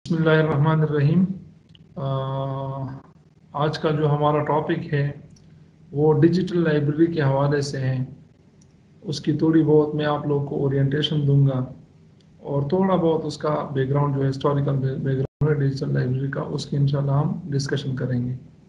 बिस्मिल्लाहिर्रहमानिर्रहीम। आज का जो हमारा टॉपिक है वो डिजिटल लाइब्रेरी के हवाले से है। उसकी थोड़ी बहुत मैं आप लोग को ओरिएंटेशन दूंगा और थोड़ा बहुत उसका बैकग्राउंड जो है हिस्टोरिकल बैकग्राउंड है डिजिटल लाइब्रेरी का, उसकी इंशाल्लाह हम डिस्कशन करेंगे।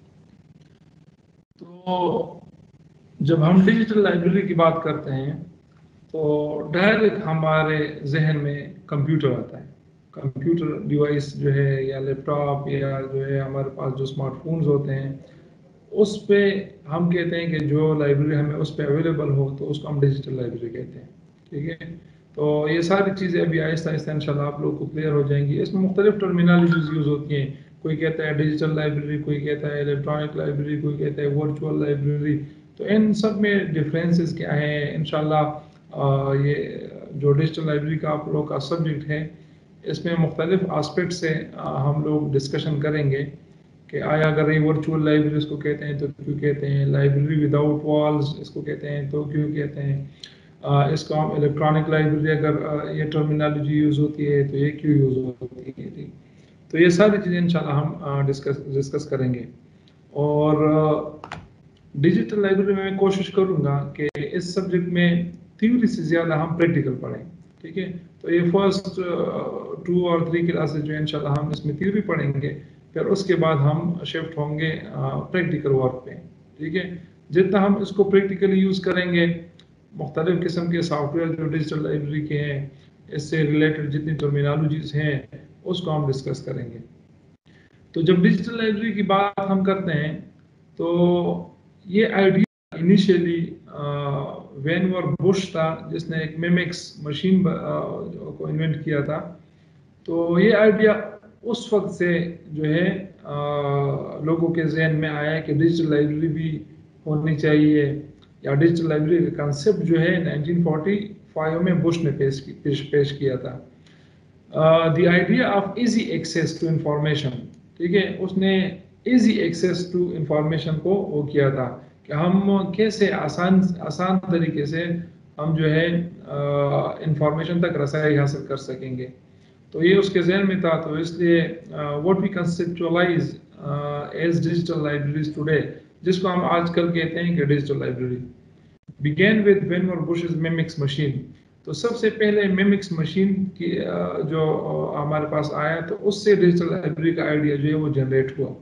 तो जब हम डिजिटल लाइब्रेरी की बात करते हैं तो डायरेक्ट हमारे जहन में कंप्यूटर आता है। कंप्यूटर डिवाइस जो है या लैपटॉप या जो है हमारे पास जो स्मार्टफोन्स होते हैं उस पे हम कहते हैं कि जो लाइब्रेरी हमें उस पे अवेलेबल हो तो उसको हम डिजिटल लाइब्रेरी कहते हैं। ठीक है, तो ये सारी चीज़ें अभी आहिस्ता आहिस्ता इंशाल्लाह आप लोगों को क्लियर हो जाएंगी। इसमें मुख्तलिफ टर्मिनोलॉजीज यूज़ होती हैं। कोई कहता है डिजिटल लाइब्रेरी, कोई कहता है इलेक्ट्रॉनिक लाइब्रेरी, कोई कहता है वर्चुअल लाइब्रेरी। तो इन सब में डिफरेंसेस क्या हैं इंशाल्लाह ये जो डिजिटल लाइब्रेरी का आप लोगों का सब्जेक्ट है इसमें मुख्तलिफ आस्पेक्ट से हम लोग डिस्कशन करेंगे कि आया अगर ये वर्चुअल लाइब्रेरी इसको कहते हैं तो क्यों कहते हैं, लाइब्रेरी विदाउट वॉल्स इसको कहते हैं तो क्यों कहते हैं, इसको हम इलेक्ट्रॉनिक लाइब्रेरी अगर ये टर्मिनोलॉजी यूज़ होती है तो ये क्यों यूज़ होती है। ठीक, तो ये सारी चीज़ें इंशाल्लाह हम डिस्कस करेंगे। और डिजिटल लाइब्रेरी में मैं कोशिश करूँगा कि इस सब्जेक्ट में थ्योरी से ज़्यादा हम प्रैक्टिकल पढ़ें। ठीक है, तो ये फर्स्ट 2 और 3 क्लासेज जो इंशाल्लाह हम इसमें थ्योरी पढ़ेंगे, फिर उसके बाद हम शिफ्ट होंगे प्रैक्टिकल वर्क पे। ठीक है, जितना हम इसको प्रैक्टिकली यूज़ करेंगे, मुख्तलिफ किस्म के सॉफ्टवेयर जो डिजिटल लाइब्रेरी के हैं इससे रिलेटेड जितनी टर्मिनोलॉजीज हैं उसको हम डिस्कस करेंगे। तो जब डिजिटल लाइब्रेरी की बात हम करते हैं तो ये आइडिया इनिशियली वैनवर बुश था जिसने एक मिमिक्स मशीन को इन्वेंट किया था। तो ये आइडिया उस वक्त से जो है लोगों के जहन में आया कि डिजिटल लाइब्रेरी भी होनी चाहिए, या डिजिटल लाइब्रेरी का कंसेप्ट जो है 1945 में बुश ने पेश किया था। The idea of easy access to information. ठीक है, उसने इजी एक्सेस टू इंफॉर्मेशन को वो किया था कि हम कैसे आसान आसान तरीके से हम जो है इंफॉर्मेशन तक रसाई हासिल कर सकेंगे। तो ये उसके जहन में था, तो इसलिए what we conceptualise as digital libraries today, जिसको हम आजकल कहते हैं कि digital library, begin with Vannevar Bush's memex machine. तो सबसे पहले मिमिक्स मशीन की जो हमारे पास आया तो उससे डिजिटल लाइब्रेरी का आइडिया जो है वो जनरेट हुआ।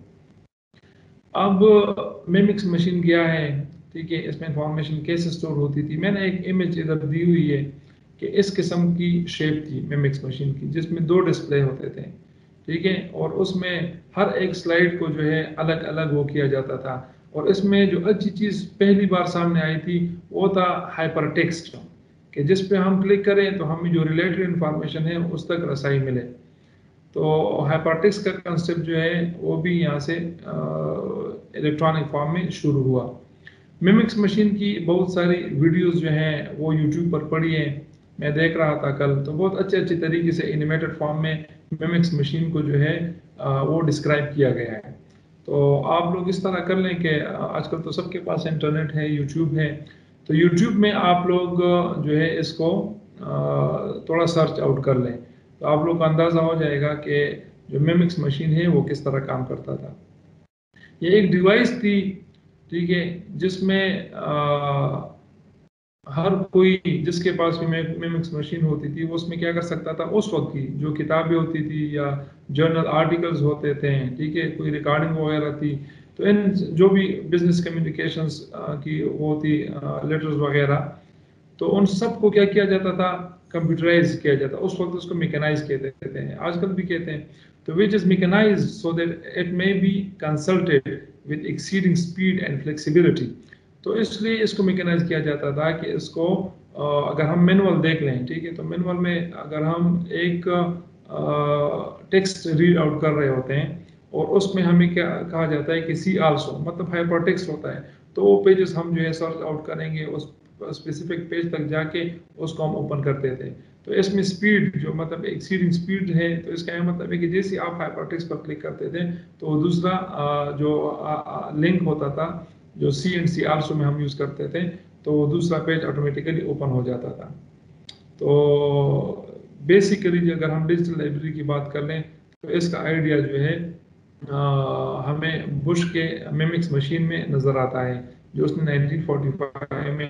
अब मिमिक्स मशीन क्या है, ठीक है, इसमें इंफॉर्मेशन कैसे स्टोर होती थी। मैंने एक इमेज इधर दी हुई है कि इस किस्म की शेप थी मिमिक्स मशीन की जिसमें 2 डिस्प्ले होते थे। ठीक है, और उसमें हर एक स्लाइड को जो है अलग अलग वो किया जाता था। और इसमें जो अच्छी चीज़ पहली बार सामने आई थी वो था हाइपर टेक्स्ट, कि जिस पे हम क्लिक करें तो हमें जो रिलेटेड इंफॉर्मेशन है उस तक रसाई मिले। तो हाइपरटेक्स्ट का कंसेप्ट जो है वो भी यहाँ से इलेक्ट्रॉनिक फॉर्म में शुरू हुआ। मिमिक्स मशीन की बहुत सारी वीडियोस जो हैं वो यूट्यूब पर पड़ी हैं, मैं देख रहा था कल, तो बहुत अच्छे अच्छे तरीके से एनिमेटेड फॉर्म में मिमिक्स मशीन को जो है वो डिस्क्राइब किया गया है। तो आप लोग इस तरह कर लें कि आजकल तो सबके पास इंटरनेट है, यूट्यूब है, तो यूट्यूब में आप लोग जो है इसको थोड़ा सर्च आउट कर लें तो आप लोग को अंदाज़ा हो जाएगा कि जो मिमिक्स मशीन है वो किस तरह काम करता था। ये एक डिवाइस थी, ठीक है, जिसमें हर कोई जिसके पास भी मिमिक्स मशीन होती थी वो उसमें क्या कर सकता था, उस वक्त की जो किताबें होती थी या जर्नल आर्टिकल्स होते थे, ठीक है, कोई रिकॉर्डिंग वगैरह थी, तो इन जो भी बिजनेस कम्युनिकेशंस की वो थी लेटर्स वगैरह, तो उन सब को क्या किया जाता था, कंप्यूटराइज किया जाता। उस वक्त उसको मैकेनाइज कहते थे, आजकल भी कहते हैं। तो which is mechanised so that it may be consulted with exceeding speed and flexibility. तो इसलिए इसको मैकेनाइज किया जाता था कि इसको अगर हम मैनुअल देख लें, ठीक है, तो मैनुअल में अगर हम एक टेक्स्ट रीड आउट कर रहे होते हैं और उसमें हमें क्या कहा जाता है कि सी आल्सो, मतलब हाइपर टेक्स्ट होता है, तो वो पेजेस हम जो है सर्च आउट करेंगे, उस स्पेसिफिक पेज तक जाके उसको हम ओपन करते थे। तो इसमें स्पीड जो मतलब एक्सीडिंग स्पीड है, तो इसका यह मतलब है कि जैसे आप हाइपरटेक्स्ट पर क्लिक करते थे तो दूसरा जो लिंक होता था जो सी एंड सी आल्सो में हम यूज़ करते थे, तो दूसरा पेज ऑटोमेटिकली ओपन हो जाता था। तो बेसिकली अगर हम डिजिटल लाइब्रेरी की बात कर लें तो इसका आइडिया जो है हमें बुश के मिमिक्स मशीन में नजर आता है, जो उसने 1945 में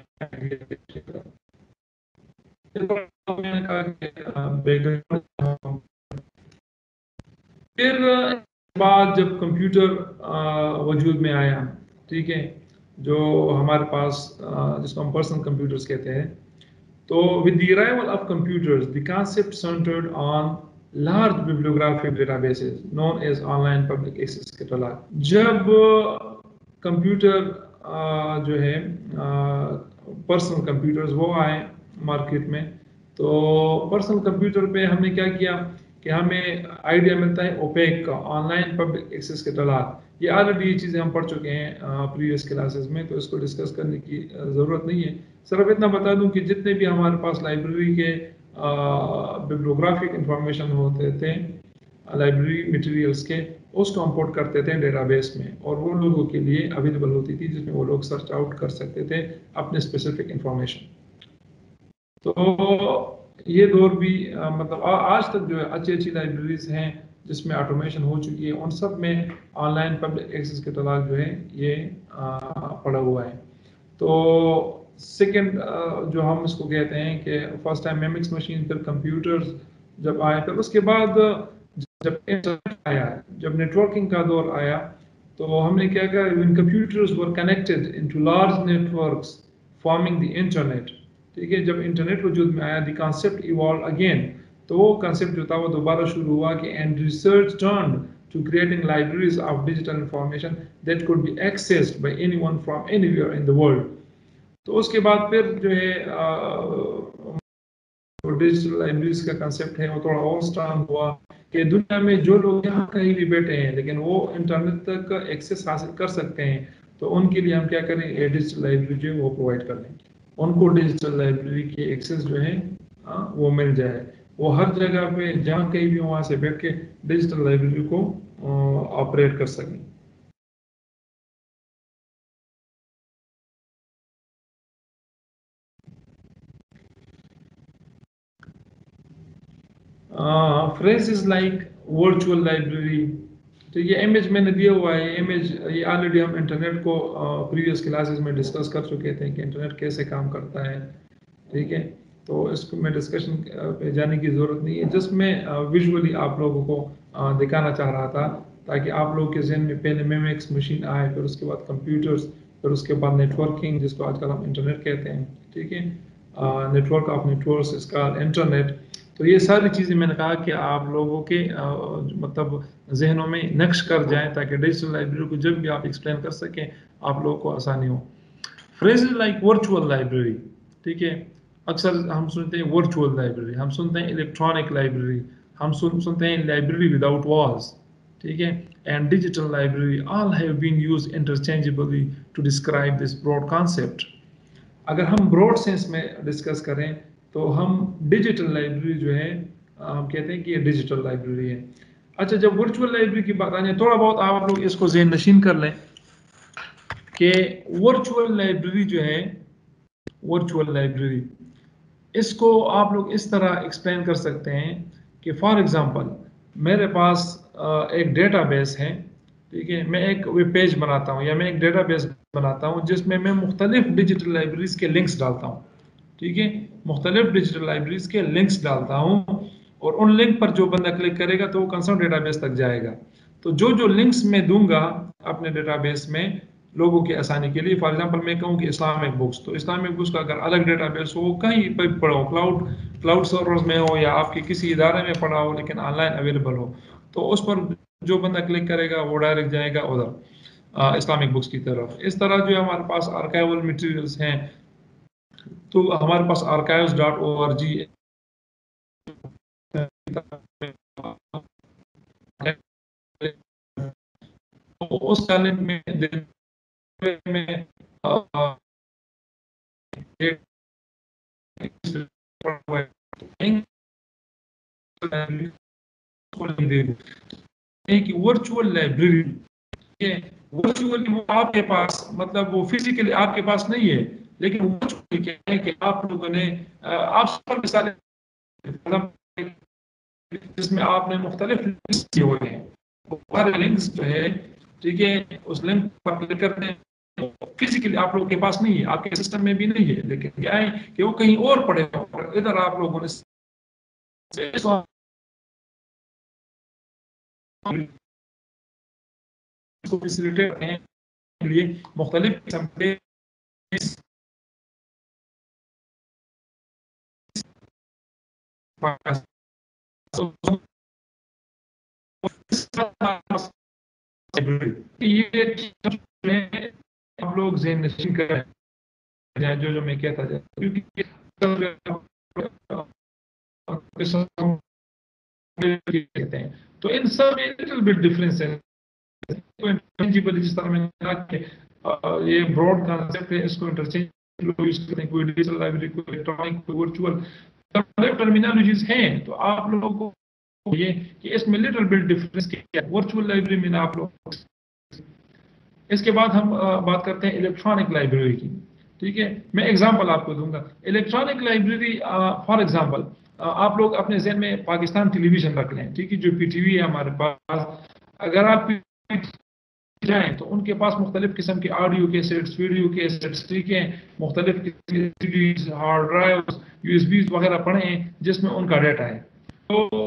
फिर बाद जब कंप्यूटर वजूद में आया, ठीक है, जो हमारे पास जिसको हम पर्सनल कंप्यूटर्स कहते हैं, तो with the arrival of computers, the concept centered on large bibliographic databases known as online public access catalog. जब कंप्यूटर जो है पर्सनल कंप्यूटर्स वो आए मार्केट में, तो पर्सनल कंप्यूटर पे हमने क्या किया कि हमें आइडिया मिलता है ओपेक का, ऑनलाइन पब्लिक एक्सेस कैटलॉग। ये ऑलरेडी ये चीज़ें हम पढ़ चुके हैं प्रीवियस क्लासेस में, तो इसको डिस्कस करने की ज़रूरत नहीं है। सिर्फ इतना बता दूं कि जितने भी हमारे पास लाइब्रेरी के बिब्लियोग्राफिक इंफॉर्मेशन होते थे, लाइब्रेरी मटेरियल्स के, उसको हम पुट करते थे डेटाबेस में, और वो लोगों के लिए अवेलेबल होती थी, जिसमें वो लोग सर्च आउट कर सकते थे अपने स्पेसिफिक इंफॉर्मेशन। तो ये दौर भी मतलब आज तक जो है अच्छी अच्छी लाइब्रेरीज हैं जिसमें ऑटोमेशन हो चुकी है, उन सब में ऑनलाइन पब्लिक एक्सेस कैटलॉग जो है ये पड़ा हुआ है। तो सेकंड जो हम इसको कहते हैं कि फर्स्ट टाइम मेमिक्स मशीन, फिर कंप्यूटर्स जब आए, फिर उसके बाद जब इंटरनेट आया, जब नेटवर्किंग का दौर आया, तो हमने क्या किया, when computers were connected into large networks forming the internet, ठीक है, जब इंटरनेट वजूद में आया, द कॉन्सेप्ट इवॉल्व अगेन, तो वो कॉन्सेप्ट जो था वो दोबारा शुरू हुआ कि and research turned to creating libraries of digital information that could be accessed by anyone from anywhere in the world. तो उसके बाद फिर जो है डिजिटल लाइब्रेरीज का कंसेप्ट है वो थोड़ा और स्ट्रांग हुआ कि दुनिया में जो लोग यहाँ कहीं भी बैठे हैं लेकिन वो इंटरनेट तक एक्सेस हासिल कर सकते हैं, तो उनके लिए हम क्या करें, ये डिजिटल लाइब्रेरी जो है वो प्रोवाइड कर दें, उनको डिजिटल लाइब्रेरी की एक्सेस जो है वो मिल जाए, वो हर जगह पे जहाँ कहीं भी वहाँ से बैठ के डिजिटल लाइब्रेरी को ऑपरेट कर सकें। फ्रेजेस लाइक वर्चुअल लाइब्रेरी, तो ये इमेज मैंने दिया हुआ है, इमेज ये ऑलरेडी हम इंटरनेट को प्रीवियस क्लासेस में डिस्कस कर चुके थे कि इंटरनेट कैसे काम करता है, ठीक है, तो इसको मैं डिस्कशन पे जाने की ज़रूरत नहीं है, जस्ट मैं विजुअली आप लोगों को दिखाना चाह रहा था, ताकि आप लोगों के जहन में पहले मेमिक्स मशीन आए, फिर उसके बाद कंप्यूटर्स, फिर उसके बाद नेटवर्किंग जिसको आजकल हम इंटरनेट कहते हैं, ठीक है, नेटवर्क ऑफ नेटवर्क्स इसका इंटरनेट। तो ये सारी चीज़ें मैंने कहा कि आप लोगों के मतलब जहनों में नक्श कर जाएं, ताकि डिजिटल लाइब्रेरी को जब भी आप एक्सप्लेन कर सकें आप लोगों को आसानी हो। फ्रेजेस लाइक वर्चुअल लाइब्रेरी, ठीक है, अक्सर हम सुनते हैं वर्चुअल लाइब्रेरी, हम सुनते हैं इलेक्ट्रॉनिक लाइब्रेरी, हम सुनते हैं लाइब्रेरी विदाउट वॉल्स, ठीक है, and digital library, all have been used interchangeably to describe this broad concept. अगर हम ब्रॉड सेंस में डिस्कस करें तो हम डिजिटल लाइब्रेरी जो है हम कहते हैं कि ये डिजिटल लाइब्रेरी है। अच्छा, जब वर्चुअल लाइब्रेरी की बात आने, थोड़ा बहुत आप लोग इसको ज़हन नशीन कर लें कि वर्चुअल लाइब्रेरी जो है, वर्चुअल लाइब्रेरी, इसको आप लोग इस तरह एक्सप्लेन कर सकते हैं कि फॉर एग्जांपल मेरे पास एक डेटाबेस है, ठीक है, मैं एक वेब पेज बनाता हूँ या मैं एक डेटाबेस बनाता हूँ जिसमें मैं मुख्तलिफ डिजिटल लाइब्रेरीज के लिंक्स डालता हूँ, ठीक है, मुख्तलिफ डिजिटल लाइब्रेरीज के लिंक्स डालता हूँ, और उन लिंक पर जो बंदा क्लिक करेगा तो वो कंसर्न डेटाबेस तक जाएगा। तो जो जो लिंक्स मैं दूंगा अपने डेटाबेस में लोगों की आसानी के लिए, फॉर एग्जांपल मैं कहूँ कि इस्लामिक बुक्स, तो इस्लामिक बुक्स का अगर अलग डेटाबेस हो, कहीं पर पड़ा हो, क्लाउड सर्वर्स में हो या आपके किसी इदारे में पड़ा हो लेकिन ऑनलाइन अवेलेबल हो, तो उस पर जो बंदा क्लिक करेगा वो डायरेक्ट जाएगा उधर इस्लामिक बुक्स की तरफ। इस तरह जो हमारे पास आर्काइवल मटेरियल्स हैं, तो हमारे पास archives.org उस लिंक में कि वर्चुअल लाइब्रेरी, वर्चुअली वो आपके पास, मतलब वो फिजिकली आपके पास नहीं है, लेकिन वर्चुअली क्या है कि आप लोगों ने आप सब मिसाल जिसमें आपने मुख्तलिफ लिंक्स किए हुए हैं, हर लिंक्स जो है, ठीक है, उस लिंक पर क्लिक करते हैं, फिजिकली आप लोगों के पास नहीं है, आपके सिस्टम में भी नहीं है, लेकिन क्या है कि वो कहीं और पड़े हो, इधर आप लोगों ने फैसिलिटेट करने के लिए मुख्तलिफ किस्म के ये आप लोग ज़हन नशीन कर जो मैं कहता था, क्योंकि कहते हैं, तो इन सब में लिटिल बिट डिफरेंस है। जिस तरह मैंने कहा कि ये ब्रॉड कॉन्सेप्ट है, इसको इंटरचेंज लोग यूज करते हैं, कोई डिजिटल लाइब्रेरी, कोई इलेक्ट्रॉनिक, कोई वर्चुअल, टर्मिनोलॉजीज हैं। तो आप लोगों को ये कि इसमें लिटिल बिट डिफरेंस क्या है वर्चुअल लाइब्रेरी में आप लोग। इसके बाद हम बात करते हैं इलेक्ट्रॉनिक लाइब्रेरी की। ठीक है, मैं एग्जांपल आपको दूंगा। इलेक्ट्रॉनिक लाइब्रेरी, फॉर एग्जांपल, आप लोग अपने जहन में पाकिस्तान टेलीविजन रख लें, ठीक है, जो पीटीवी है हमारे पास। अगर आप जाएं तो उनके पास मुख्तलिफ किस्म के ऑडियो कैसेट्स, वीडियो कैसेट्स, ठीक है, मुख्तलिफ सीडीज, हार्ड ड्राइव, यूएसबीज वगैरह पड़े हैं जिसमें उनका डाटा है। तो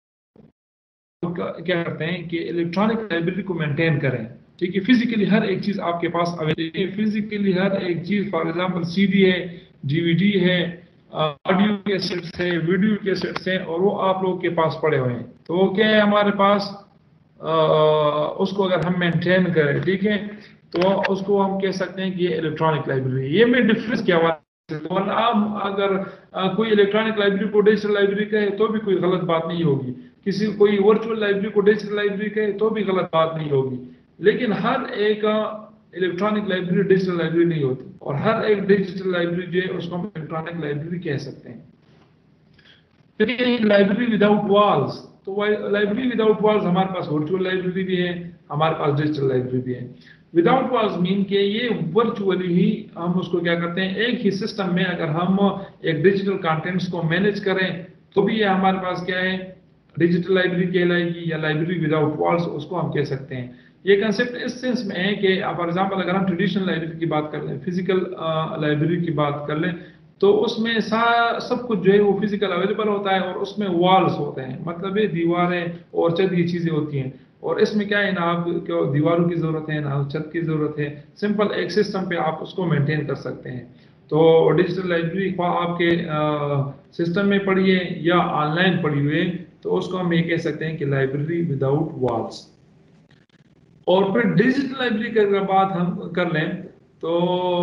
क्या करते हैं कि इलेक्ट्रॉनिक लाइब्रेरी को मेंटेन करें, ठीक है, फिजिकली हर एक चीज आपके पास अवेलेबल है, फिजिकली हर एक चीज, फॉर एग्जांपल सीडी है, डीवीडी है, ऑडियो कैसेट्स है, वीडियो कैसेट्स हैं, और वो आप लोगों के पास पड़े हुए हैं। तो वो क्या है हमारे पास, उसको अगर हम मेंटेन करें, ठीक है, तो उसको हम कह सकते हैं कि ये इलेक्ट्रॉनिक लाइब्रेरी। ये में डिफरेंस क्या हुआ, तो आप अगर कोई इलेक्ट्रॉनिक लाइब्रेरी को डिजिटल लाइब्रेरी कहे तो भी कोई गलत बात नहीं होगी, किसी कोई वर्चुअल लाइब्रेरी को डिजिटल लाइब्रेरी कहे तो भी गलत बात नहीं होगी, लेकिन हर एक इलेक्ट्रॉनिक लाइब्रेरी डिजिटल लाइब्रेरी नहीं होती, और हर एक डिजिटल लाइब्रेरी जो है उसको हम इलेक्ट्रॉनिक लाइब्रेरी कह सकते हैं। लाइब्रेरी विदाउट वॉल्स, तो लाइब्रेरी विदाउट वॉल्स, हमारे पास वर्चुअल लाइब्रेरी भी है, हमारे पास डिजिटल लाइब्रेरी भी है। विदाउट वॉल्स मीन के ये वर्चुअली ही हम उसको क्या करते हैं, एक ही सिस्टम में अगर हम एक डिजिटल कंटेंट्स को मैनेज करें तो भी ये हमारे पास क्या है, डिजिटल लाइब्रेरी कहलाएगी, या लाइब्रेरी विदाउट वॉल्स उसको हम कह सकते हैं। ये कंसेप्ट इस सेंस में है कि फॉर एग्जांपल अगर हम ट्रेडिशनल लाइब्रेरी की बात कर लें, फिजिकल लाइब्रेरी की बात कर लें, तो उसमें सब कुछ जो है वो फिजिकल अवेलेबल होता है, और उसमें वॉल्स होते हैं, मतलब ये दीवारें और छत ये चीजें होती हैं। और इसमें क्या है ना, आपको दीवारों की जरूरत है ना छत की जरूरत है, सिंपल एक सिस्टम पे आप उसको मेंटेन कर सकते हैं। तो डिजिटल लाइब्रेरी आपके सिस्टम में पड़ी है या ऑनलाइन पड़ी हुई है, तो उसको हम ये कह सकते हैं कि लाइब्रेरी विदाउट वॉल्स। और फिर डिजिटल लाइब्रेरी की अगर बात हम कर लें, तो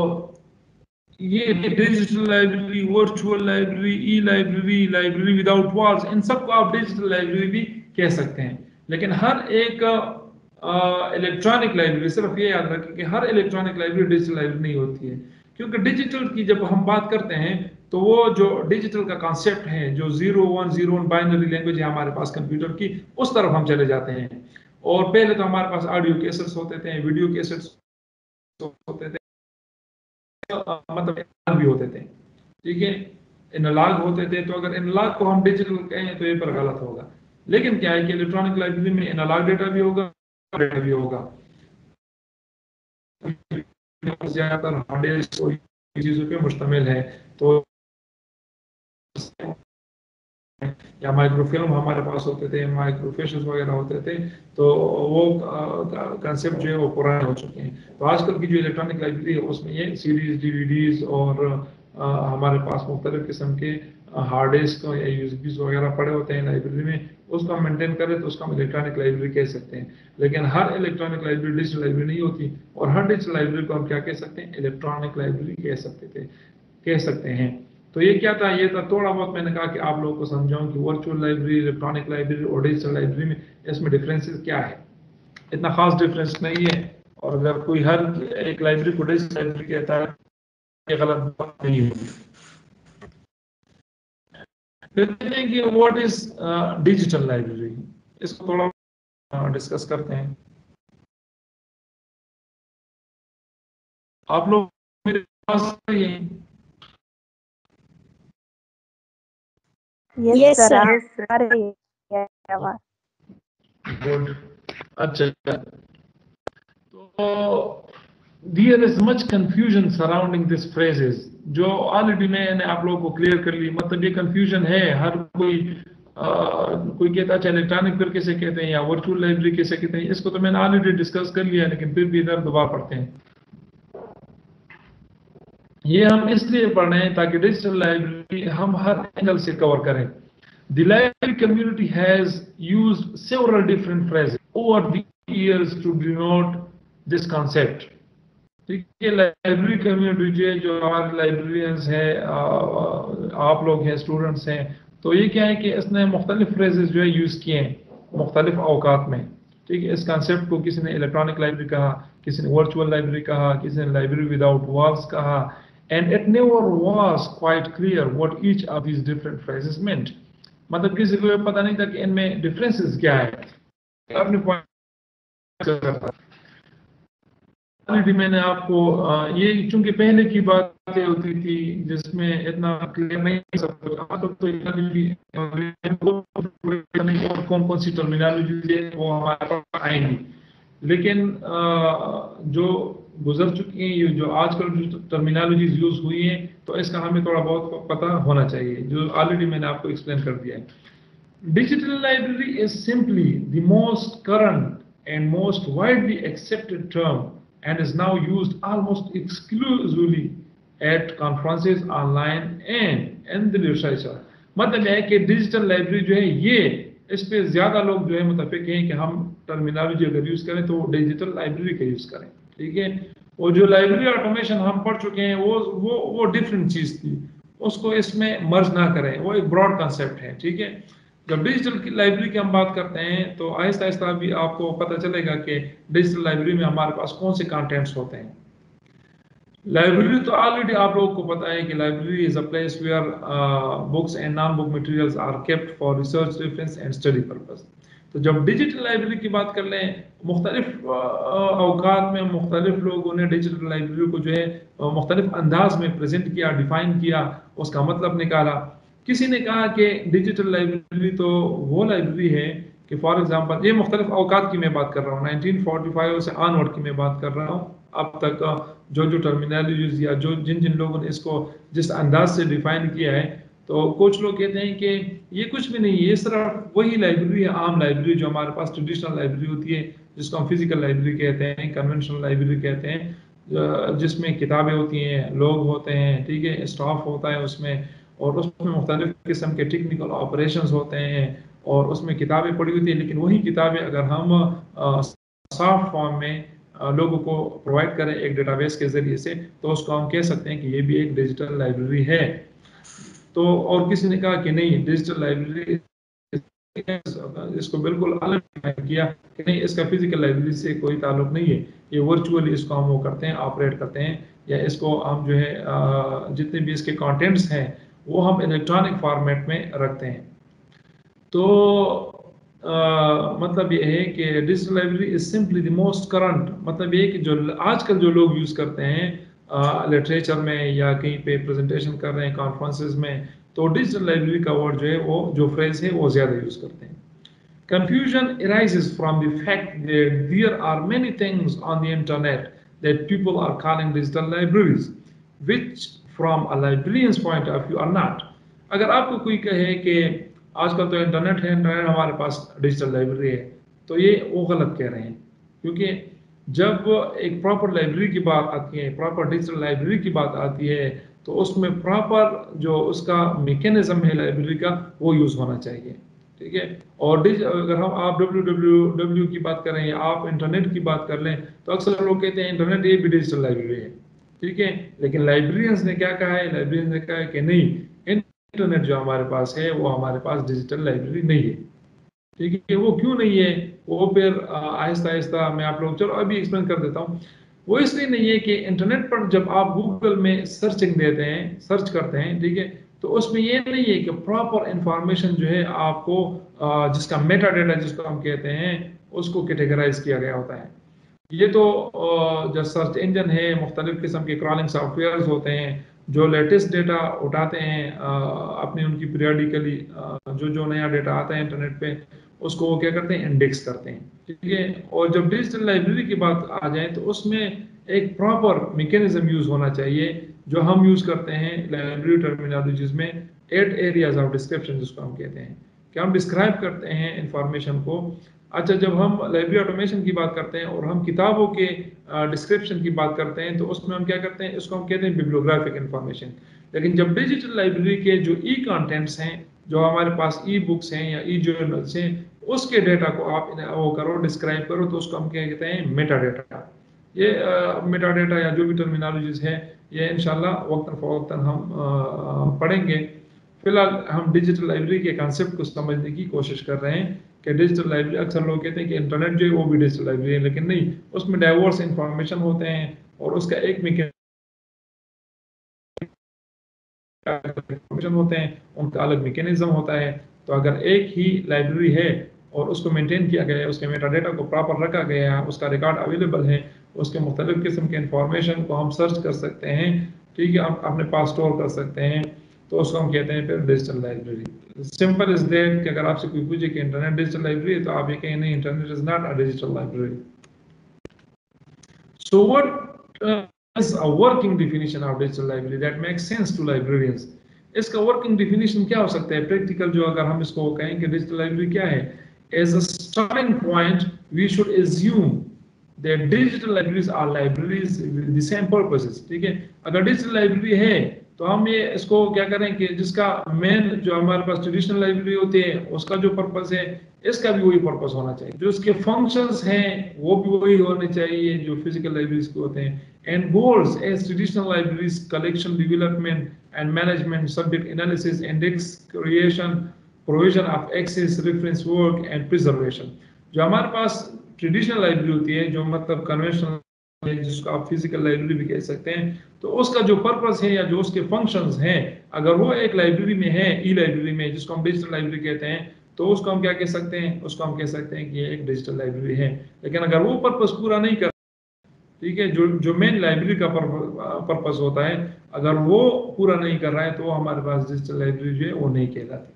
ये digital library, virtual library, e library, library without walls, इन सबको आप डिजिटल लाइब्रेरी भी कह सकते हैं। लेकिन हर एक इलेक्ट्रॉनिक लाइब्रेरी, सिर्फ ये याद रखें कि हर इलेक्ट्रॉनिक लाइब्रेरी डिजिटल लाइब्रेरी नहीं होती है, क्योंकि डिजिटल की जब हम बात करते हैं तो वो जो डिजिटल का कॉन्सेप्ट है, जो 0101 बाइनरी लैंग्वेज है हमारे पास कंप्यूटर की, उस तरफ हम चले जाते हैं। और पहले तो हमारे पास ऑडियो कैसेट्स होते थे, वीडियो कैसेट्स होते थे, मतलब भी होते थे, ठीक है, एनालॉग होते थे। तो अगर एनालॉग को हम डिजिटल कहें तो ये पर गलत होगा। लेकिन क्या है कि इलेक्ट्रॉनिक लाइब्रेरी में एनालॉग डेटा भी होगा, डेटा भी होगा, ज्यादातर हार्ड डिस्क और चीजों पे मुश्तमिल है। तो या माइक्रोफिल्म हमारे पास होते थे, माइक्रोफिशेस वगैरह होते थे, तो वो कंसेप्ट जो है वो पुराने हो चुके हैं। तो आजकल की जो इलेक्ट्रॉनिक लाइब्रेरी है उसमें ये सीडीज, डीवीडीज और हमारे पास मुख्तलिफ किस्म के हार्ड डिस्क या यूएसबीज वगैरह पड़े होते हैं लाइब्रेरी में, उसको हम मेंटेन करें तो उसको हम इलेक्ट्रॉनिक लाइब्रेरी कह सकते हैं। लेकिन हर इलेक्ट्रॉनिक लाइब्रेरी डिजिटल लाइब्रेरी नहीं होती, और हर डिजिटल लाइब्रेरी को हम क्या कह सकते हैं, इलेक्ट्रॉनिक लाइब्रेरी कह सकते हैं। तो ये क्या था, ये था थोड़ा बहुत मैंने कहा कि आप लोगों को समझाऊं कि वर्चुअल लाइब्रेरी, इलेक्ट्रॉनिक लाइब्रेरी और डिजिटल लाइब्रेरी में इसमें डिफरेंसेस क्या है। इतना खास डिफरेंस नहीं है, और अगर कोई हर एक लाइब्रेरी को डिजिटल लाइब्रेरी कहता है, ये गलत बात नहीं होगी। फिर देखते हैं कि व्हाट इज डिजिटल लाइब्रेरी, इसको थोड़ा डिस्कस करते हैं। आप लोग मेरे पास ये यस सर, आ रही है आवाज। गुड, अच्छा। तो there is much confusion surrounding this phrases, जो ऑलरेडी मैंने आप लोगों को क्लियर कर ली। मतलब ये कंफ्यूजन है, हर कोई कोई कहता है इलेक्ट्रॉनिक फिर कैसे कहते हैं या वर्चुअल लाइब्रेरी कैसे कहते हैं, इसको तो मैंने ऑलरेडी डिस्कस कर लिया, लेकिन फिर भी इधर दोबारा पढ़ते हैं। ये हम इसलिए पढ़ रहे हैं ताकि डिजिटल लाइब्रेरी हम हर एंगल से कवर करें। The library community has used several different phrases over the years to denote this concept. ठीक है, लाइब्रेरी कम्युनिटी जो हमारे लाइब्रेरियंस है, आप लोग हैं, स्टूडेंट्स हैं, तो ये क्या है कि इसने मुख्तलिफ फ्रेजेस जो है यूज़ किए हैं मुख्तलिफ अवकात में। ठीक है, इस कंसेप्ट को किसी ने इलेक्ट्रॉनिक लाइब्रेरी कहा, किसी ने वर्चुअल लाइब्रेरी कहा, किसी ने लाइब्रेरी विदाउट वॉल्स कहा, and it never was quite clear what each of these different phrases meant. मतलब किसी को पता नहीं था कि इनमें डिफरेंसेस क्या है। अपने पॉइंट मैंने आपको ये चूंकि पहले की बातें होती थी जिसमें इतना क्लियर नहीं सब कुछ, और कौन कौन सी टर्मिनोलॉजी है वो हमारे पास आएंगी, लेकिन जो गुजर चुकी हैं, ये जो आजकल जो टर्मिनोलॉजीज यूज हुई हैं, तो इसका हमें थोड़ा बहुत पता होना चाहिए, जो ऑलरेडी मैंने आपको एक्सप्लेन कर दिया है। Digital library is simply the most current and most widely accepted term and is now used almost exclusively at conferences online and in the literature। मतलब है कि डिजिटल लाइब्रेरी जो है ये इस पे ज्यादा लोग जो है मुतफिक हैं कि हम टर्मिनोलॉजी अगर यूज करें तो डिजिटल लाइब्रेरी का यूज करें। ठीक है, और जो लाइब्रेरी ऑटोमेशन हम पढ़ चुके हैं वो डिफरेंट चीज थी, उसको इसमें मर्ज ना करें, वो एक ब्रॉड कंसेप्ट है। ठीक है, जब डिजिटल की लाइब्रेरी की हम बात करते हैं तो आहिस्ता आहिस्ता भी आपको पता चलेगा कि डिजिटल लाइब्रेरी में हमारे पास कौन से कंटेंट्स होते हैं। लाइब्रेरी तो ऑलरेडी आप लोगों को पता है कि library is a place where books and non book materials are kept for research, reference and study purpose. तो जब डिजिटल लाइब्रेरी की बात कर लें, मुख्तलिफ अवकात में मुख्तलिफ लोगों ने डिजिटल लाइब्रेरी को जो है मुख्तलिफ अंदाज में प्रेजेंट किया, डिफाइन किया, उसका मतलब निकाला। किसी ने कहा कि डिजिटल लाइब्रेरी तो वो लाइब्रेरी है कि फॉर एग्जांपल, ये मुख्तलिफ अवकात की मैं बात कर रहा हूँ, 1945 से ऑनवर्ड की मैं बात कर रहा हूँ, अब तक जो टर्मिनोलॉजीज या जो जिन जिन लोगों ने इसको जिस अंदाज से डिफाइन किया है, तो कुछ लोग कहते हैं कि ये कुछ भी नहीं है, ये सिर्फ वही लाइब्रेरी है, आम लाइब्रेरी जो हमारे पास ट्रेडिशनल लाइब्रेरी होती है, जिसको हम फिजिकल लाइब्रेरी कहते हैं, कन्वेंशनल लाइब्रेरी कहते हैं, जिसमें किताबें होती हैं, लोग होते हैं, ठीक है, स्टाफ होता है उसमें, और उसमें मुख्तलिफ किस्म के टेक्निकल ऑपरेशंस होते हैं, और उसमें किताबें पड़ी होती हैं। लेकिन वही किताबें अगर हम सॉफ्ट फॉर्म में लोगों को प्रोवाइड करें एक डेटाबेस के जरिए से, तो उसको हम कह सकते हैं कि ये भी एक डिजिटल लाइब्रेरी है। तो और किसी ने कहा कि नहीं, डिजिटल लाइब्रेरी, इसको बिल्कुल अलग किया कि नहीं, इसका फिजिकल लाइब्रेरी से कोई ताल्लुक नहीं है, ये वर्चुअली इसको हम वो करते हैं, ऑपरेट करते हैं, या इसको हम जो है जितने भी इसके कंटेंट्स हैं वो हम इलेक्ट्रॉनिक फॉर्मेट में रखते हैं। तो मतलब ये है कि digital library is simply the most current, मतलब ये कि जो आजकल जो लोग यूज करते हैं लिटरेचर में या कहीं पे प्रेजेंटेशन कर रहे हैं कॉन्फ्रेंसेस में, तो डिजिटल लाइब्रेरी का वर्ड जो है वो जो फ्रेज है वो ज्यादा यूज करते हैं। Confusion arises from the fact that there are many things on the internet that people are calling digital libraries, which from a librarian's point of view are not। अगर आपको कोई कहे कि आजकल तो इंटरनेट है, इंटरनेट हमारे पास डिजिटल लाइब्रेरी है, तो ये वो गलत कह रहे हैं, क्योंकि जब एक प्रॉपर लाइब्रेरी की बात आती है, प्रॉपर डिजिटल लाइब्रेरी की बात आती है, तो उसमें प्रॉपर जो उसका मैकेनिज्म है लाइब्रेरी का वो यूज होना चाहिए। ठीक है, और अगर हम आप www की बात करें या आप इंटरनेट की बात कर लें, तो अक्सर लोग कहते हैं इंटरनेट ये भी डिजिटल लाइब्रेरी है। ठीक है, लेकिन लाइब्रेरियंस ने क्या कहा है, लाइब्रेरियंस ने कहा है कि नहीं, इंटरनेट जो हमारे पास है वो हमारे पास डिजिटल लाइब्रेरी नहीं है। ठीक है, वो क्यों नहीं है, वो फिर आहिस्ता आहिस्ता मैं आप लोग, चलो अभी एक्सप्लेन कर देता हूँ। वो इसलिए नहीं है कि इंटरनेट पर जब आप गूगल में सर्चिंग देते हैं, सर्च करते हैं, ठीक है, तो उसमें ये नहीं है कि प्रॉपर इंफॉर्मेशन जो है आपको जिसका मेटा डेटा जिसको हम कहते हैं उसको कैटेगराइज किया गया होता है। ये तो जो सर्च इंजन है, मुख्तलिफ किस्म के क्रॉलिंग सॉफ्टवेयर होते हैं जो लेटेस्ट डेटा उठाते हैं अपनी उनकी पीरियडिकली, जो जो नया डेटा आता है इंटरनेट पे उसको वो क्या करते हैं, इंडेक्स करते हैं, ठीक है। और जब डिजिटल लाइब्रेरी की बात आ जाए तो उसमें एक प्रॉपर मैकेनिज्म यूज होना चाहिए जो हम यूज करते हैं लाइब्रेरी टर्मिनोलॉजीज में, 8 एरियाज ऑफ डिस्क्रिप्शन जिसको हम कहते हैं, कि हम डिस्क्राइब करते हैं इंफॉर्मेशन को। अच्छा, जब हम लाइब्रेरी ऑटोमेशन की बात करते हैं और हम किताबों के डिस्क्रिप्शन की बात करते हैं तो उसमें हम क्या करते हैं, इसको हम कहते हैं बिब्लियोग्राफिक इंफॉर्मेशन। लेकिन जब डिजिटल लाइब्रेरी के जो ई कंटेंट्स हैं, जो हमारे पास ई बुक्स हैं या ई जर्नल्स हैं, उसके डेटा को आप वो करो, डिस्क्राइब करो, तो उसको हम क्या कहते हैं, मेटा डेटा। ये मेटा डेटा या जो भी टर्मिनोलॉजीज है, ये इंशाल्लाह वक्तन फवक्तन हम पढ़ेंगे। फिलहाल हम डिजिटल लाइब्रेरी के कॉन्सेप्ट को समझने की कोशिश कर रहे हैं कि डिजिटल लाइब्रेरी, अक्सर लोग कहते हैं कि इंटरनेट जो है वो भी डिजिटल लाइब्रेरी है, लेकिन नहीं, उसमें डाइवर्स इंफॉर्मेशन होते हैं और उसका एक मैकेनिज्म होते हैं, उनका अलग मैकेनिज्म होता है। तो अगर एक ही लाइब्रेरी है और उसको मेंटेन किया गया है, उसके मेटा डेटा को प्रॉपर रखा गया है, उसका रिकॉर्ड अवेलेबल है, उसके मुख्तलिफ किस्म के इंफॉर्मेशन को हम सर्च कर सकते हैं, ठीक है, हम अपने पास स्टोर कर सकते हैं, तो उसको हम कहते हैं फिर digital library. Simple is that कि अगर आपसे कोई पूछे कि इंटरनेट डिजिटल लाइब्रेरी है, तो आप ये कहें नहीं, internet is not a digital library. So what is a working definition of digital library that makes sense to librarians? इसका वर्किंग डिफिनेशन क्या हो सकता है प्रैक्टिकल, जो अगर हम इसको कहें कि डिजिटल लाइब्रेरी क्या है? As a starting point we should assume that digital libraries are libraries with the same purposes, ठीक है। अगर डिजिटल लाइब्रेरी है तो हम ये इसको क्या करें कि जिसका मेन जो हमारे पास ट्रेडिशनल लाइब्रेरी होती है उसका जो पर्पस है, इसका भी वही पर्पस होना चाहिए, जो इसके फंक्शंस हैं वो भी वही होने चाहिए जो फिजिकल लाइब्रेरीज के होते हैं। And goals as traditional libraries, collection development and management, subject analysis, index creation, provision of access, reference work and preservation. जो हमारे पास ट्रेडिशनल लाइब्रेरी होती है, जो मतलब कन्वेंशनल, जिसको आप फिजिकल लाइब्रेरी भी कह सकते हैं, तो उसका जो पर्पस है या जो उसके फंक्शंस हैं, अगर वो एक लाइब्रेरी में है, ई लाइब्रेरी में, जिसको हम डिजिटल लाइब्रेरी कहते हैं, तो उसको हम क्या कह सकते हैं, उसको हम कह सकते हैं कि ये एक डिजिटल लाइब्रेरी है। लेकिन अगर वो पर्पस पूरा नहीं कर, ठीक है, जो जो मेन लाइब्रेरी का पर्पस होता है, अगर वो पूरा नहीं कर रहा है, तो हमारे पास डिजिटल लाइब्रेरी जो है वो नहीं कहलाती।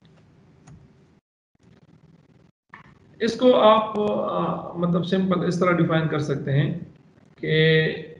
इसको आप मतलब सिंपल इस तरह डिफाइन कर सकते हैं कि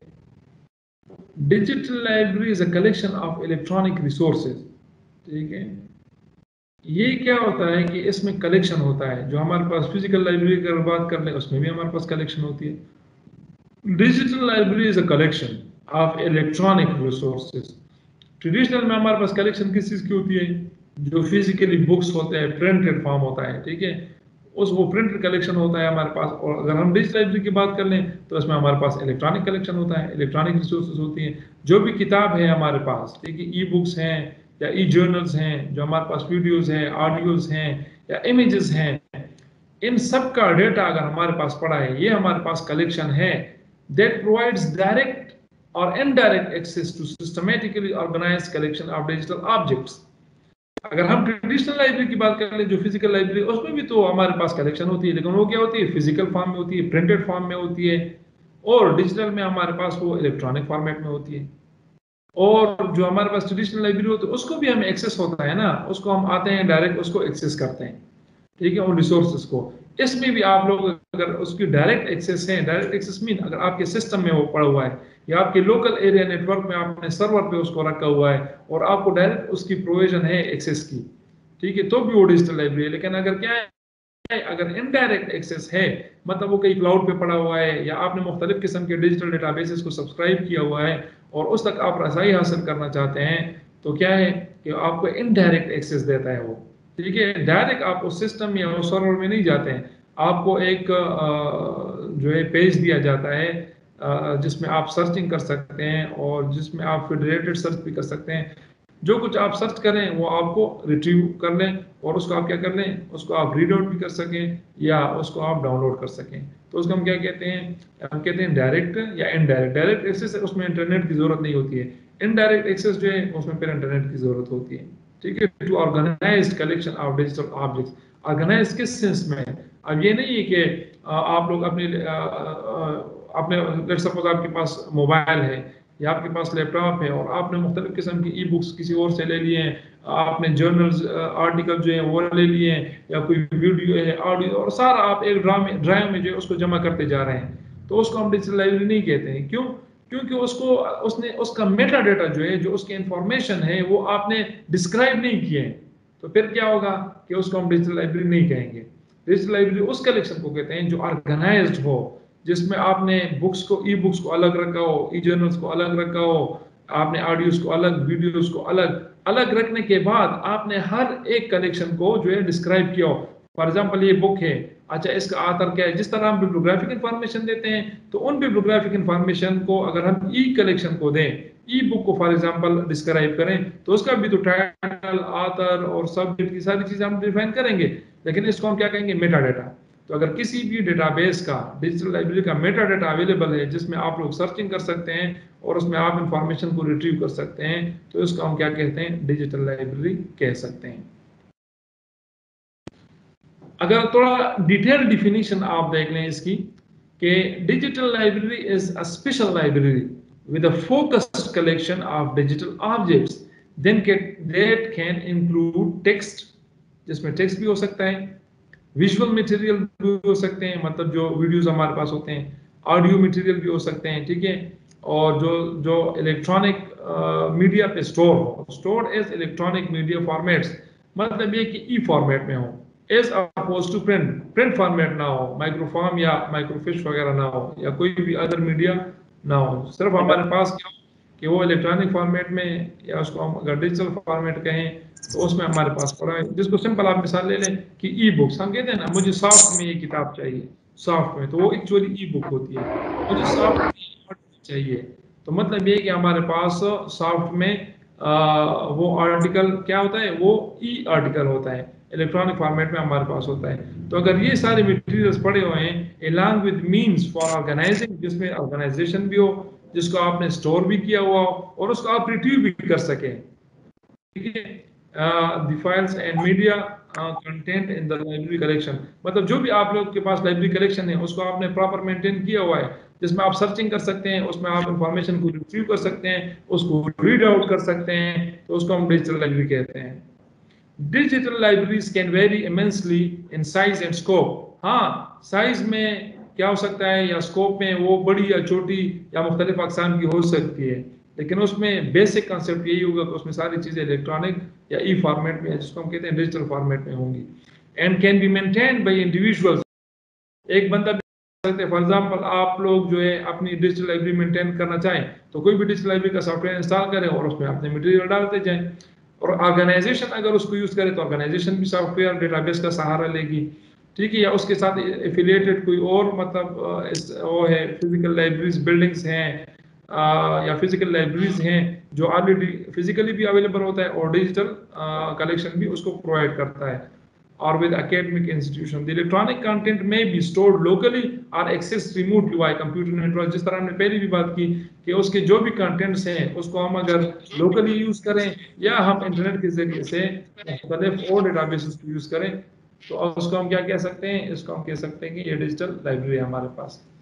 digital library is a collection of electronic resources, ठीक है। ये क्या होता है कि इसमें कलेक्शन होता है, जो हमारे पास फिजिकल लाइब्रेरी की अगर बात कर ले उसमें भी हमारे पास कलेक्शन होती है। Digital library is a collection of electronic resources. Traditional में हमारे पास कलेक्शन किस चीज की होती है, जो फिजिकली बुक्स होते हैं, प्रिंटेड फॉर्म होता है, ठीक है, उस वो प्रिंटेड कलेक्शन होता है हमारे पास। और अगर हम डिजिटल लाइब्रेरी की बात कर लें तो इसमें हमारे पास इलेक्ट्रॉनिक कलेक्शन होता है, इलेक्ट्रॉनिक रिसोर्सेज होती हैं, जो भी किताब है हमारे पास, ठीक है, ई बुक्स हैं या ई जर्नल्स हैं, जो हमारे पास वीडियोज हैं, ऑडियोज हैं या इमेजेस हैं, इन सब का डेटा अगर हमारे पास पड़ा है, ये हमारे पास कलेक्शन है, दैट प्रोवाइड्स डायरेक्ट और indirect access to systematically organised collection of digital objects. अगर हम ट्रेडिशनल लाइब्रेरी की बात कर लें, जो फिजिकल लाइब्रेरी, उसमें भी तो हमारे पास कलेक्शन होती है, लेकिन वो क्या होती है, फिजिकल फॉर्म में होती है, प्रिंटेड फॉर्म में होती है, और डिजिटल में हमारे पास वो इलेक्ट्रॉनिक फॉर्मेट में होती है। और जो हमारे पास ट्रेडिशनल लाइब्रेरी होती है उसको भी हमें एक्सेस होता है ना, उसको हम आते हैं डायरेक्ट उसको एक्सेस करते हैं, ठीक है, उन रिसोर्सेज को। इसमें भी आप लोग अगर उसकी डायरेक्ट एक्सेस है, डायरेक्ट एक्सेस मीन अगर आपके सिस्टम में वो पड़ा हुआ है या आपके लोकल एरिया नेटवर्क में आपने सर्वर पे उसको रखा हुआ है और आपको डायरेक्ट उसकी प्रोविजन है एक्सेस की, ठीक है, तो भी वो डिजिटल लाइब्रेरी है। लेकिन अगर क्या है, अगर इनडायरेक्ट एक्सेस है, मतलब वो कहीं क्लाउड पे पड़ा हुआ है या आपने मुख्तलिफ किस्म के डिजिटल डेटाबेसेस को सब्सक्राइब किया हुआ है और उस तक आप रसाई हासिल करना चाहते हैं, तो क्या है कि आपको इनडायरेक्ट एक्सेस देता है वो, ठीक है। डायरेक्ट आप उस सिस्टम या उस सर्वर में नहीं जाते हैं, आपको एक जो है पेज दिया जाता है जिसमें आप सर्चिंग कर सकते हैं और जिसमें आप फेडरेटेड सर्च भी कर सकते हैं। जो कुछ आप सर्च करें वो आपको रिट्रीव कर लें और उसको आप क्या कर लें, उसको आप रीड आउट भी कर सकें या उसको आप डाउनलोड कर सकें। तो उसको हम क्या कहते हैं, हम कहते हैं डायरेक्ट या इनडायरेक्ट। डायरेक्ट एक्सेस है, उसमें इंटरनेट की जरूरत नहीं होती है। इनडायरेक्ट एक्सेस जो है उसमें फिर इंटरनेट की जरूरत होती है, ठीक है। To organised collection of digital objects. Organise किस सेंस में? अब ये नहीं है कि आप लोग अपने लेट्स सपोज आपके पास मोबाइल है, या आपके पास लैपटॉप है और आपने मुख्तलिफ किस्म की ई बुक्स किसी और से ले लिए हैं, आपने जर्नल्स आर्टिकल जो है वो ले लिए हैं, या कोई वीडियो है ऑडियो, और सारा आप एक ड्राइव में जो है उसको जमा करते जा रहे हैं, तो उसको हम डिजिटल लाइब्रेरी नहीं कहते हैं। क्यों? क्योंकि उसको उसने उसका मेटा डेटा जो है, जो उसकी इंफॉर्मेशन है, वो आपने डिस्क्राइब नहीं किए हैं। तो फिर क्या होगा कि उसको हम डिजिटल लाइब्रेरी नहीं कहेंगे। डिजिटल लाइब्रेरी उस कलेक्शन को कहते हैं जो ऑर्गेनाइज्ड हो, जिसमें आपने बुक्स को, ई बुक्स को अलग रखा हो, ई जर्नल्स को अलग रखा हो, आपने ऑडियोज को अलग, वीडियोज को अलग अलग रखने के बाद आपने हर एक कलेक्शन को जो है डिस्क्राइब किया हो। फॉर एग्जाम्पल ये बुक है, अच्छा इसका आथर क्या है, जिस तरह हम बिब्लियोग्राफिक इंफॉर्मेशन देते हैं, तो उन बिब्लियोग्राफिक इंफॉर्मेशन को अगर हम ई कलेक्शन को दें, ई बुक को फॉर एग्जांपल डिस्क्राइब करें, तो उसका भी तो टाइटल, आथर और सब्जेक्ट की सारी चीजें हम डिफाइन करेंगे, लेकिन इसको हम क्या कहेंगे, मेटा डेटा। तो अगर किसी भी डेटाबेस का, डिजिटल लाइब्रेरी का मेटा डेटा अवेलेबल है, जिसमें आप लोग सर्चिंग कर सकते हैं और उसमें आप इंफॉर्मेशन को रिट्रीव कर सकते हैं, तो इसको हम क्या कहते हैं, डिजिटल लाइब्रेरी कह सकते हैं। अगर थोड़ा डिटेल डिफिनीशन आप देख लें इसकी, कि digital library is a special library with a focused collection of digital objects then that can include text, जिसमें टेक्स्ट भी हो सकता है, विजुअल मटेरियल भी हो सकते हैं, मतलब जो वीडियोस हमारे पास होते हैं, ऑडियो मटेरियल भी हो सकते हैं, ठीक है, और जो जो इलेक्ट्रॉनिक मीडिया पे स्टोर हो, store as electronic media formats, मतलब ये कि ई फॉर्मेट में हो, as opposed to print, print format ना हो, माइक्रोफॉर्म या माइक्रोफिश वगैरह ना हो, या कोई भी अदर मीडिया ना हो, सिर्फ हमारे पास क्या हो कि वो इलेक्ट्रॉनिक फॉर्मेट में, या उसको हम अगर डिजिटल फॉर्मेट कहें तो उसमें हमारे पास पड़ा है। जिसको सिंपल आप मिसाल ले लें कि ई बुक्स, हम कहते हैं ना मुझे सॉफ्ट में ये किताब चाहिए, सॉफ्ट में, तो वो एक्चुअली ई बुक होती है, मुझे सॉफ्ट में चाहिए, तो मतलब ये कि हमारे पास सॉफ्ट में वो आर्टिकल क्या होता है, वो ई आर्टिकल होता है, इलेक्ट्रॉनिक फॉर्मेट में हमारे पास होता है। तो अगर ये सारे मटेरियल्स पड़े हुए हैं along with means for organizing, जिसमें ऑर्गेनाइजेशन भी हो, जिसको आपने स्टोर भी किया हुआ हो और उसको आप रिट्रीव भी कर सकें, ठीक है, the files and media content in the library collection, मतलब जो भी आप लोग के पास लाइब्रेरी कलेक्शन है उसको आपने प्रॉपर मेंटेन किया हुआ है, जिसमें आप सर्चिंग कर सकते हैं, उसमें आप इंफॉर्मेशन को रिट्रीव कर सकते हैं, उसको रीड आउट कर सकते हैं, तो उसको हम डिजिटल लाइब्रेरी कहते हैं। Digital libraries can vary immensely in size and scope, हाँ साइज में क्या हो सकता है या स्कोप में वो बड़ी या छोटी या मुख्तलिफ अकसाम की हो सकती है, लेकिन उसमें बेसिक कंसेप्ट यही होगा कि उसमें सारी चीज़ें इलेक्ट्रॉनिक या ई फॉर्मेट में, जिसको हम कहते हैं डिजिटल फॉर्मेट में होंगी, and can be maintained by individuals, एक बंदा भी कर सकते हैं। फॉर एग्जाम्पल आप लोग जो है अपनी डिजिटल लाइब्रेरी मेंटेन करना चाहें, तो कोई भी डिजिटल लाइब्रेरी का सॉफ्टवेयर इंस्टॉल करें और उसमें अपने मटेरियल डालते जाएं, और ऑर्गेनाइजेशन अगर उसको यूज करे तो ऑर्गेनाइजेशन भी सॉफ्टवेयर डेटाबेस का सहारा लेगी, ठीक है, या उसके साथ एफिलिएटेड कोई और मतलब वो है, फिजिकल लाइब्रेरीज बिल्डिंग्स हैं, या फिजिकल लाइब्रेरीज हैं जो ऑलरेडी फिजिकली भी अवेलेबल होता है और डिजिटल कलेक्शन भी उसको प्रोवाइड करता है, or with academic institution. The electronic content may be stored locally or accessed remotely by computer network, जिस तरह हमने पहले भी बात की कि उसके जो भी कंटेंट्स हैं उसको हम अगर लोकली यूज करें या हम इंटरनेट के जरिए से मुख्तलिफ और डेटाबेसेस को यूज करें, तो उसको हम क्या कह सकते हैं, इसको हम कह सकते हैं कि ये डिजिटल लाइब्रेरी है हमारे पास।